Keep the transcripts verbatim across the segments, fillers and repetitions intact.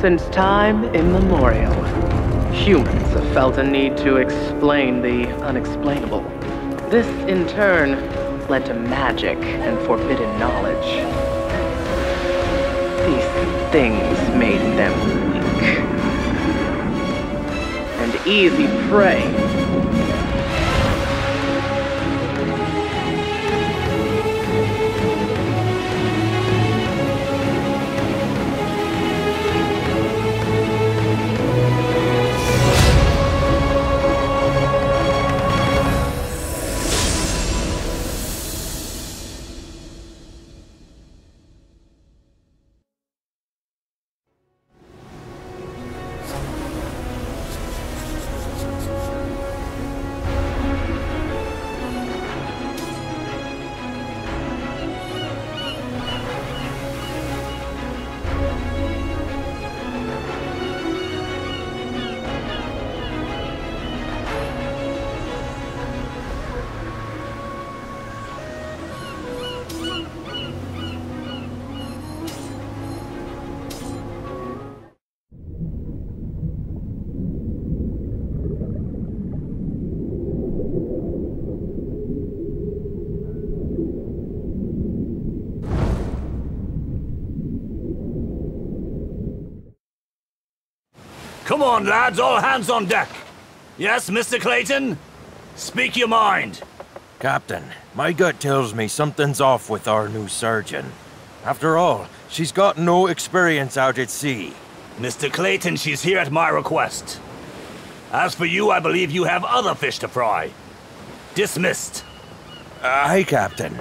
Since time immemorial, humans have felt a need to explain the unexplainable. This, in turn, led to magic and forbidden knowledge. These things made them weak and easy prey. Come on, lads, all hands on deck. Yes, Mister Clayton? Speak your mind. Captain, my gut tells me something's off with our new surgeon. After all, she's got no experience out at sea. Mister Clayton, she's here at my request. As for you, I believe you have other fish to fry. Dismissed. Aye, Captain.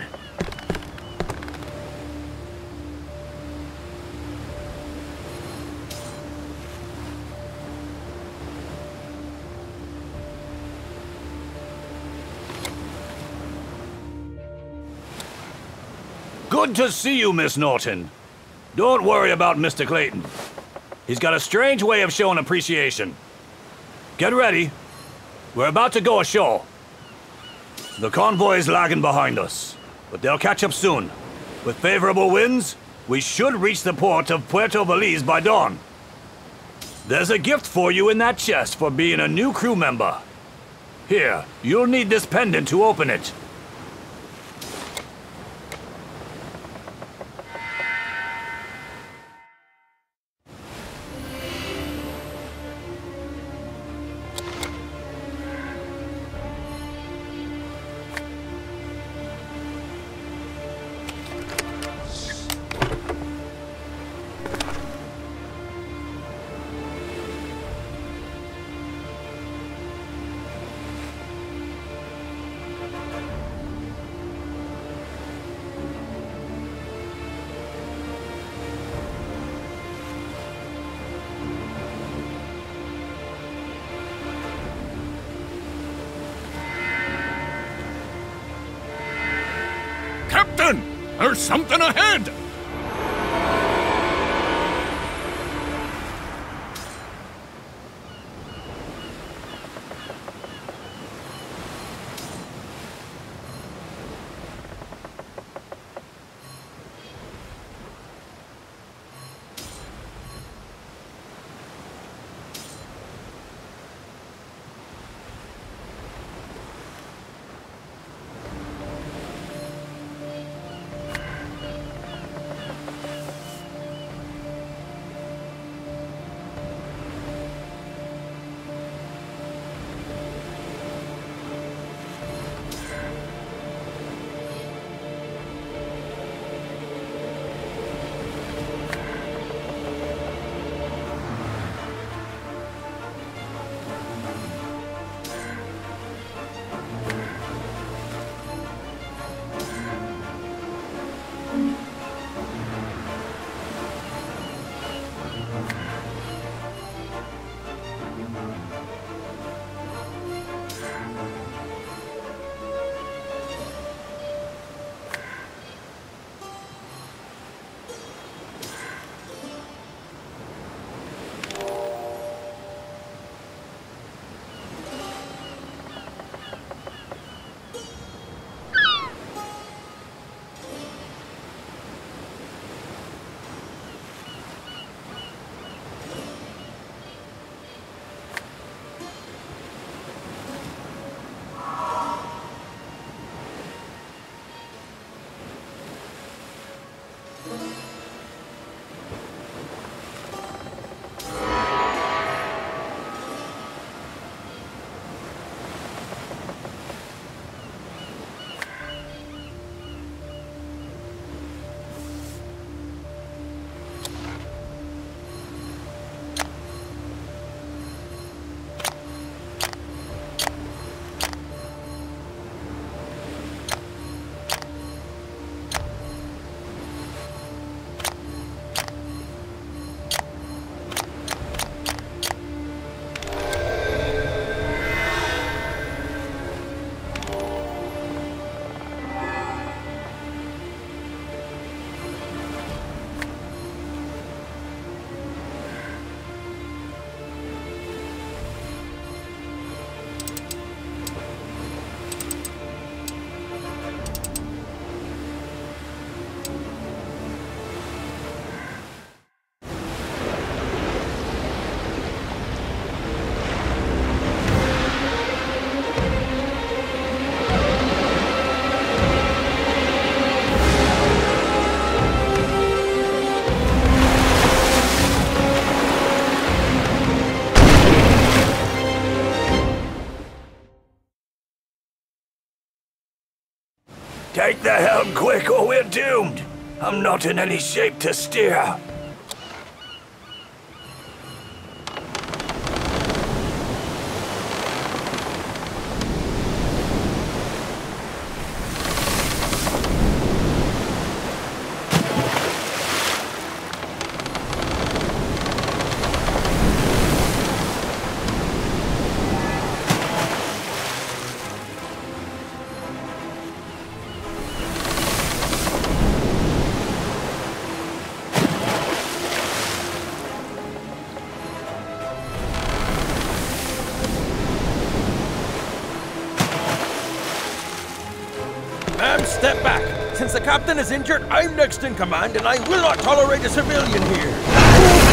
Good to see you, Miss Norton. Don't worry about Mister Clayton. He's got a strange way of showing appreciation. Get ready. We're about to go ashore. The convoy is lagging behind us, but they'll catch up soon. With favorable winds, we should reach the port of Puerto Belize by dawn. There's a gift for you in that chest for being a new crew member. Here, you'll need this pendant to open it. Captain! There's something ahead! Take the helm quick or we're doomed! I'm not in any shape to steer. Ma'am, step back. Since the captain is injured, I'm next in command, and I will not tolerate a civilian here.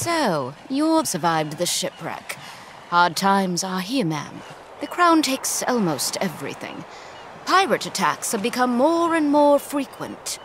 So, you survived the shipwreck. Hard times are here, ma'am. The Crown takes almost everything. Pirate attacks have become more and more frequent.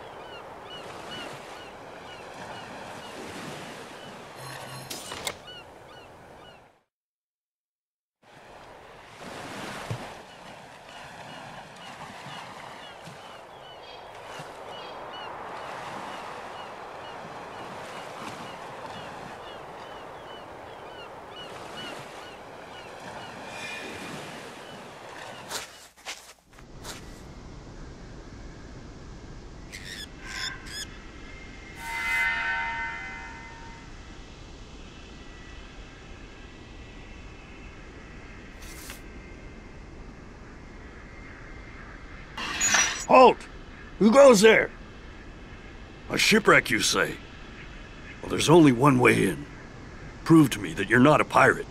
Halt! Who goes there? A shipwreck, you say? Well, there's only one way in. Prove to me that you're not a pirate.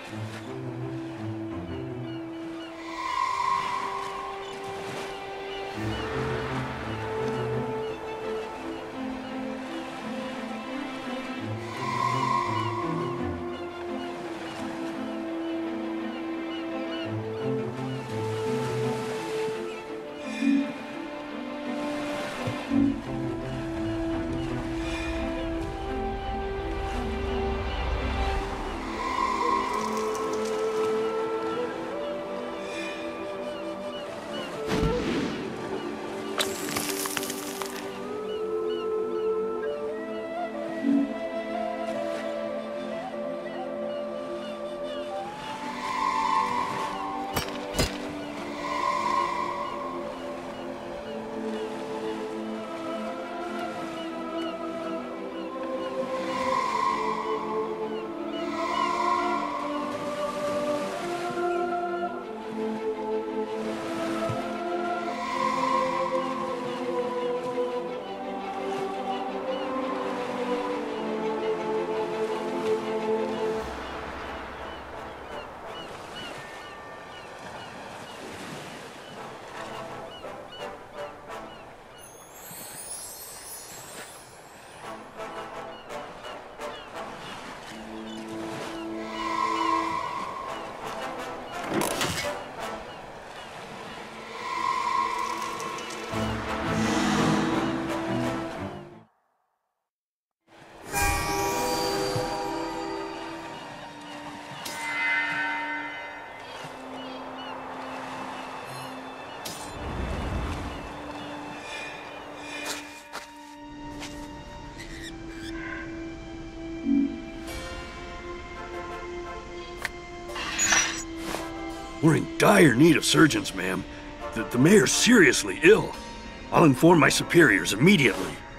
We're in dire need of surgeons, ma'am. The, the mayor's seriously ill. I'll inform my superiors immediately.